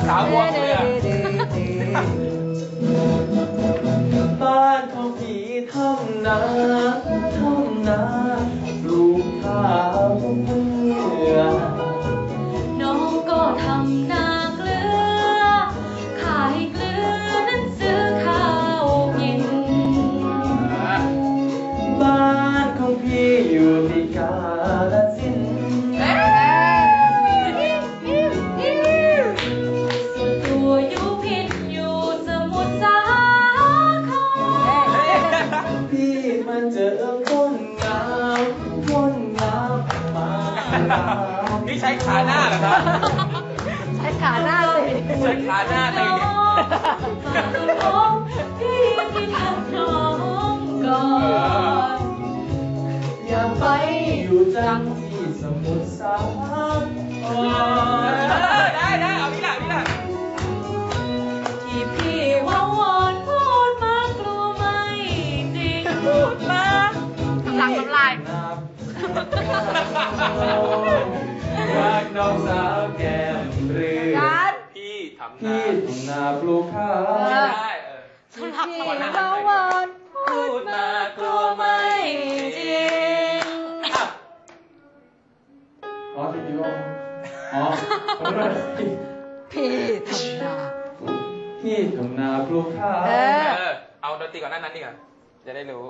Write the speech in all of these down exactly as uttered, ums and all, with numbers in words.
สาววงเลยอะบ้านของพี่ทำนาทำนาปลูกข้าวเพื่อน้องก็ทำนาเกลือขายเกลือนั้นซื้อข้าวกินบ้านของพี่อยู่ที่กาฬสินธุ์ส่วนตัวอยู่พิษอยู่สมุทรสาครพี่มาเจอคนงามคนงามมานี่ใช้ขาหน้าเหรอครับใช้ขาหน้าเลยใช้ขาหน้าเลยพี่ที่ทำน้องก่อนอย่าไปอยู่จังที่สมุทรสาครได้ได้เอาพี่หลังพี่หลังที่พี่ว่าวอนพูดมากลัวไม่จริงพูดมาหลังน้ำลายรักน้องสาวแก้มเรือพี่ทำนาพี่ทำนาปลูกข้าวได้เออสำหรับพี่ว่าวอนพูดมากลัวไม่จริงอ๋อพี่ดิวอ๋อพี่ทำนาพี่ทำนาปลูกข้าวเออเอาดนตรีก่อนนั้นนั้นดีกว่าจะได้รู้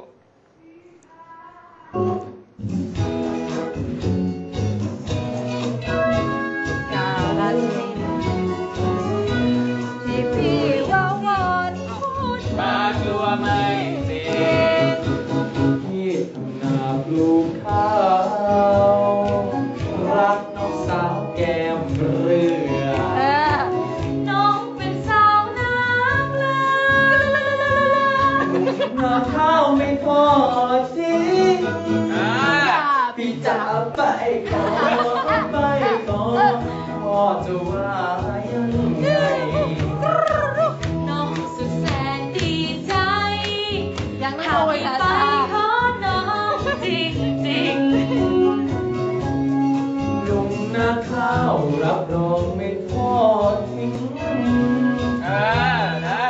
กาฬสินธุ์ที่พี่ว่าวอนพูดมากลัวไม่จริงพี่ทำนาปลูกข้าวรักน้องสาวแก้มเรือน้องเป็นสาวน้ำเลือนาข้าวไม่พอทิ้งพี่จะไปก่อนไปก่อนพ่อจะว่ายังไงน้องสุดแสนดีใจยังไม่ถ้าโวยไม่นะไปขอน้องจริงจริงลุงนาข้าวรับรองไม่ทอดทิ้งอ่าได้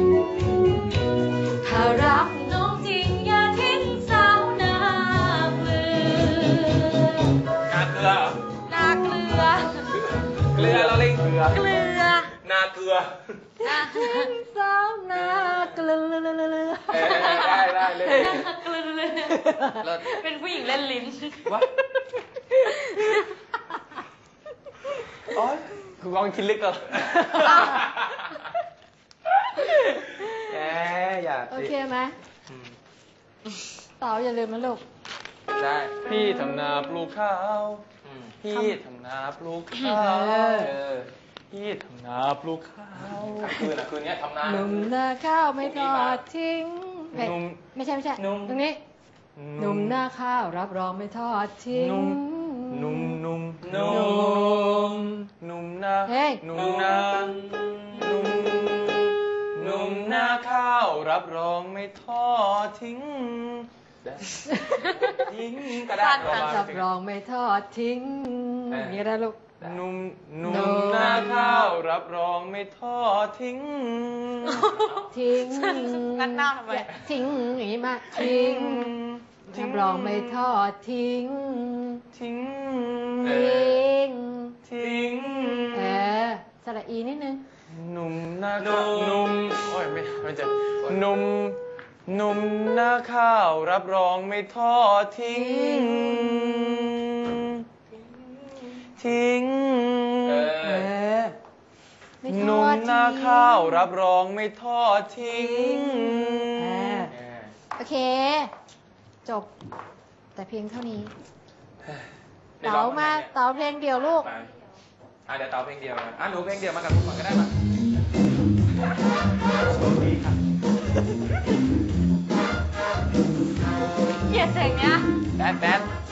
ถ้ารักน้องจริงอย่าทิ้งสาวนาเกลือนาเกลือนาเกลือเกลือเราเล่นเกลือเกลือนาเกลือนาสาวนาเกลือได้ได้เลยนาเกลือเป็นผู้หญิงเล่นลิ้นวะอ๋อคุณลองคิดลึกก่อนแหมอย่าโอเคไหมเต๋าอย่าลืมนะลูกได้พี่ทำนาปลูกข้าวพี่ทำนาปลูกข้าวพี่ทำนาปลูกข้าวคืนอ่ะคืนนี้ทำนาหนุ่มนาข้าวไม่ทอดทิ้งไม่ใช่ไม่ใช่ตรงนี้หนุ่มนาข้าวรับรองไม่ทอดทิ้งหนุ่มหนุ่มหนุ่มหนุ่มนาหนุ่มนาหนุ่มหนุ่มนาข้าวรับรองไม่ทอดทิ้งทิ้งกระดาษรับรองไม่ทอดทิ้งนี่ได้ลูกหนุ่มหนุ่มนาข้าวรับรองไม่ทอดทิ้งทิ้งงัดหน้าทำไมทิ้งอย่างนี้มาทิ้งรับรองไม่ทอดทิ้งทิ้งทิ้งทิ้งเออสระอีนิดนึงหนุ่มนาข้าวหนุ่มโอ้ยไม่ไม่เจอหนุ่มหนุ่มนาข้าวรับรองไม่ทอดทิ้งทิ้งเออหนุ่มนาข้าวรับรองไม่ทอดทิ้งโอเคจบแต่เพียงเท่านี้เต๋ามาเต๋าเพลงเดียวลูกอ่ะเดี๋ยวเต๋าเพลงเดียวอ่ะหนูเพลงเดียวมากับผมก่อนก็ได้มาโชคดีค่ะเกลียดเสียงเนี้ยแบดแบด